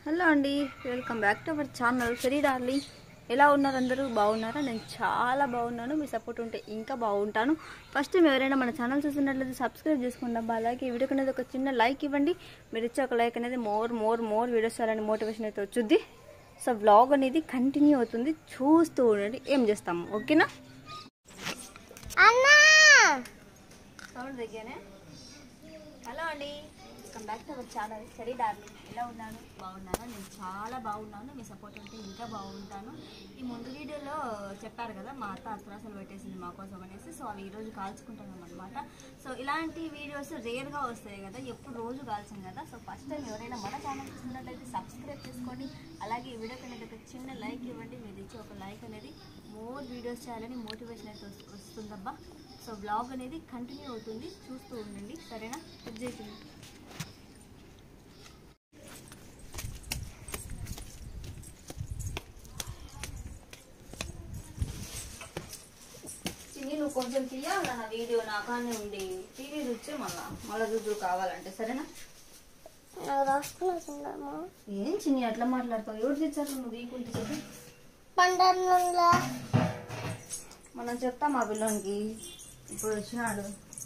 Hello అండి, welcome back to our channel Fairy Darling. ఎలా ఉన్నారు అందరూ? బాగున్నారా? నేను చాలా బాగున్నాను. మీ సపోర్ట్ ఉంటే ఇంకా బాగుంటాను. ఫస్ట్ టైం ఎవరైనా మన ఛానల్ చూసినట్లయితే సబ్స్క్రైబ్ చేసుకుంటాం. అలాగే ఈ వీడియోకి అనేది ఒక చిన్న లైక్ ఇవ్వండి. మీరు ఇచ్చే ఒక లైక్ అనేది మోర్ వీడియోస్ చేయాలని మోటివేషన్ అయితే వచ్చుద్ది. సో వ్లాగ్ అనేది కంటిన్యూ అవుతుంది, చూస్తూ ఉండండి. ఏం చేస్తాము, ఓకేనా? సౌండ్ దగ్గరనే. హలో అండి, welcome back to our channel Fairy Darling. ఎలా ఉన్నాను? బాగున్నాను. నేను చాలా బాగున్నాను. మీ సపోర్ట్ ఉంటే ఇంకా బాగుంటాను. ఈ ముందు వీడియోలో చెప్పారు కదా, మా అత్త అత్రాసలు పెట్టేసింది మా కోసం అనేసి. సో అవి ఈరోజు కాల్చుకుంటున్నాం అనమాట. సో ఇలాంటి వీడియోస్ రేర్గా వస్తాయి కదా, ఎప్పుడు రోజు కాల్చాం కదా. సో ఫస్ట్ టైం ఎవరైనా మన ఛానల్ చూసినట్లయితే సబ్స్క్రైబ్ చేసుకోండి. అలాగే ఈ వీడియోకి అనేది ఒక చిన్న లైక్ ఇవ్వండి. మీరు ఇచ్చే ఒక లైక్ అనేది మోర్ వీడియోస్ చేయాలని మోటివేషన్ అయితే వస్తుందబ్బా. సో బ్లాగ్ అనేది కంటిన్యూ అవుతుంది, చూస్తూ ఉండండి, సరేనా? చేసింది నువ్వు కొంచెం తీయాలి నా వీడియో, నాకానే ఉండి టీవీ చూస్తే మళ్ళా చూద్దు కావాలంటే, సరేనా? ఏం చిన్ని అట్లా మాట్లాడతావు? ఎవరు తెచ్చారు? నువ్వు వీకుంటే చెప్పి మనం చెప్తాం మా పిల్లోనికి. ఇప్పుడు వచ్చినాడు.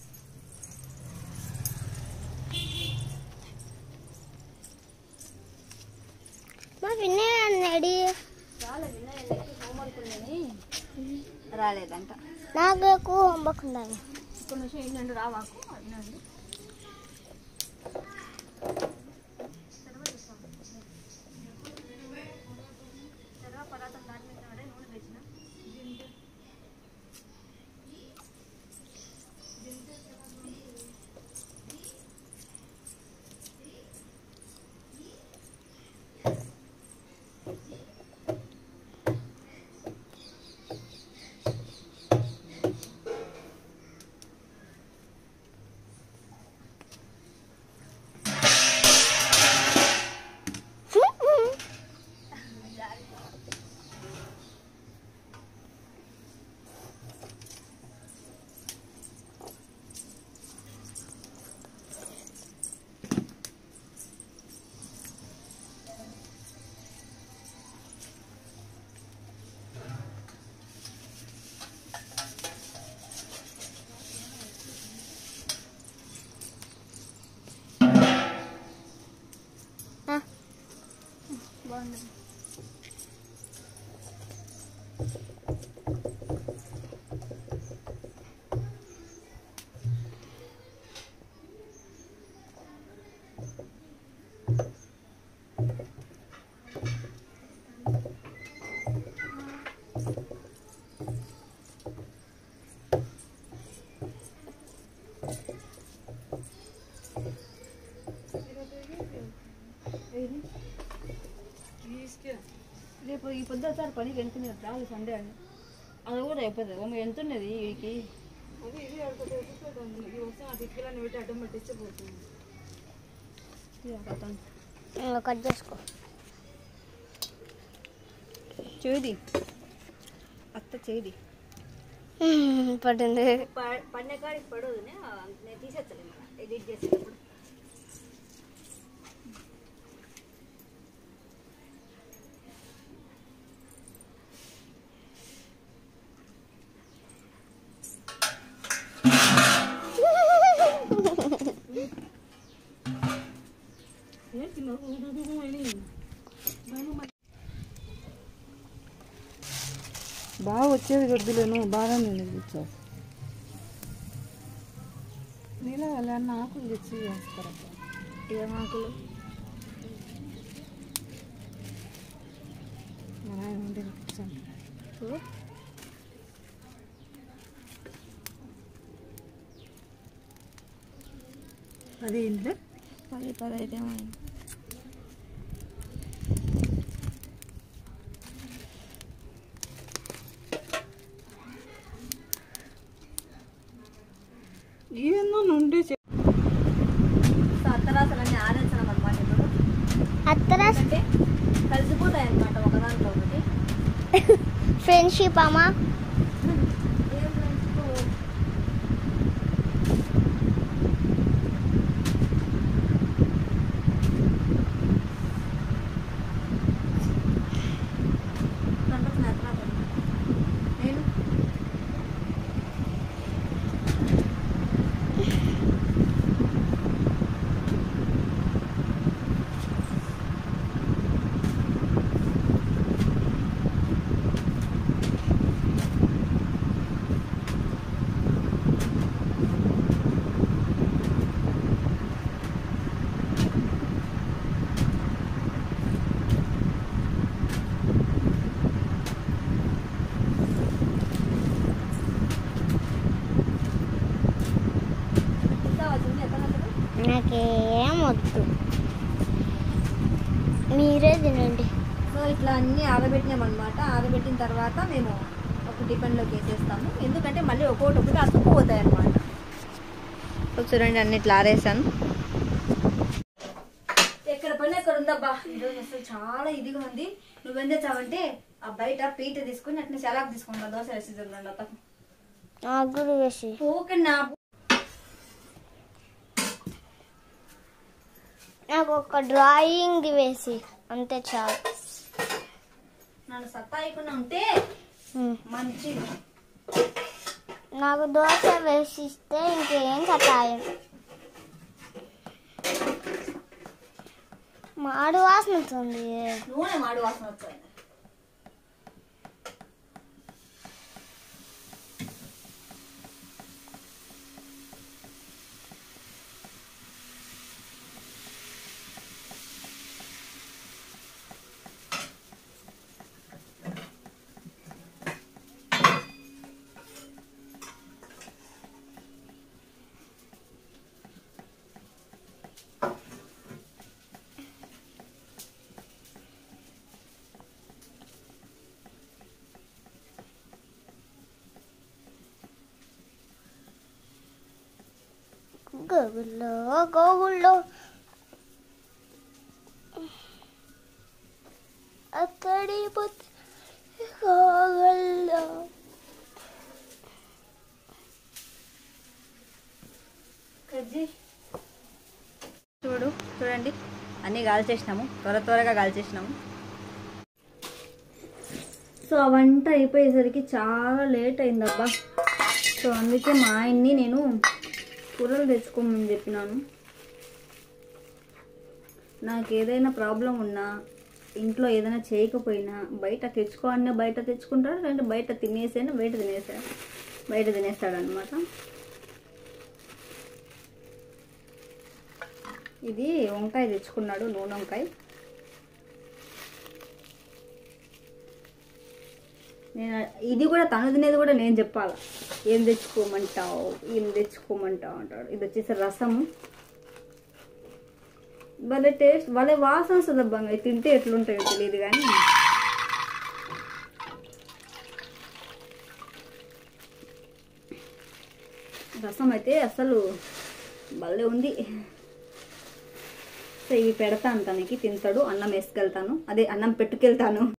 హోంవర్క్ ఉందని రాలేదంట. నాకు హోంవర్క్ ఉండాలి. ఇప్పుడు నుంచి ఏంటంటే రావాకు అడినండి. పదార్థం దాని మీద నూనె వేసిన బాగుంది. రేపు ఈ పొద్దు వచ్చారు పనికి వెళ్తుంది రాదు, సండే అని. అది కూడా అయిపోతుంది. మమ్మీ ఎంత ఉన్నది వీడికి? కట్ చేసుకో. చేది అత్త చేది పడింది. పడిన కాడికి పడదు, నేను తీసేస్తాను ఎడిట్ చేసేటప్పుడు. బాగా వచ్చేది గడ్డులేను, బాగా నేను తెచ్చావు. నీళ్ళ వాళ్ళ ఆకులు తెచ్చి వేస్తారబ్బా. ఏం ఆకులు? మన ఆయన ఉండి తెచ్చాను. అది ఇంట్లో 10 అయితే ఏందో నుండి అత్తరాసలన్నీ ఆడించడం అనమాట. ఇప్పుడు అత్తరాస్ అంటే కలిసిపోతాయి అనమాట ఒకదాంట్లో ఒకటి. ఫ్రెండ్షిప్ అమ్మా. మీరే తినండి. సో ఇట్లా అన్నీ ఆరబెట్టినామన్నమాట. ఆరబెట్టిన తర్వాత మేము ఒక టిఫిన్లోకి వేసేస్తాము, ఎందుకంటే మళ్ళీ ఒక్కొక్కటి అతుక్కుపోతాయి అన్నమాట. సో చూడండి అన్ని ఇట్లా ఆరేసాను. ఎక్కడ పని ఎక్కడ ఉందబ్బా, ఈరోజు అసలు చాలా ఇదిగా ఉంది. నువ్వేం తెచ్చావంటే ఆ బయట పీట తీసుకుని అట్లా సెలాక్ తీసుకుంటా, దోశ వేసి చూడండి అతను ఆగురు వేసి ఓకే. నాకు ఒక డ్రాయింగ్ వేసి అంతే చాలు. నన్ను సత్తాయికుండా ఉంటే మంచిది. నాకు దోశ వేసి ఇస్తే ఇంకేం సతాయం. మాడు వాసన వస్తుంది. నూనె మాడు వాసన వస్తుంది. గోగుల్లో అక్కడి గోగుల్లో చూడండి అన్నీ కాల్చేసినాము, త్వరగా కాల్చేసినాము. సో ఆ వంట అయిపోయేసరికి చాలా లేట్ అయిందబ్బా. సో అందుకే మా ఆయన్ని నేను కూరలు తెచ్చుకోమని చెప్పినాను. నాకు ఏదైనా ప్రాబ్లం ఉన్నా, ఇంట్లో ఏదైనా చేయకపోయినా బయట తెచ్చుకో అన్న బయట తెచ్చుకుంటాడు, లేదంటే బయట తినేసైనా బయట తినేస్తాడు అనమాట. ఇది వంకాయ తెచ్చుకున్నాడు, నూనె వంకాయ. నేను ఇది కూడా తను తినేది కూడా నేను చెప్పాలా, ఏం తెచ్చుకోమంటావు అంటాడు. ఇది వచ్చేసి రసము. భలే టేస్ట్, భలే వాసన వస్తుంది అబ్బా. తింటే ఎట్లుంటాయో తెలియదు కానీ రసం అయితే అసలు భలే ఉంది. సో ఇవి పెడతాను, తనకి తింటాడు. అన్నం వేసుకెళ్తాను, అదే అన్నం పెట్టుకెళ్తాను.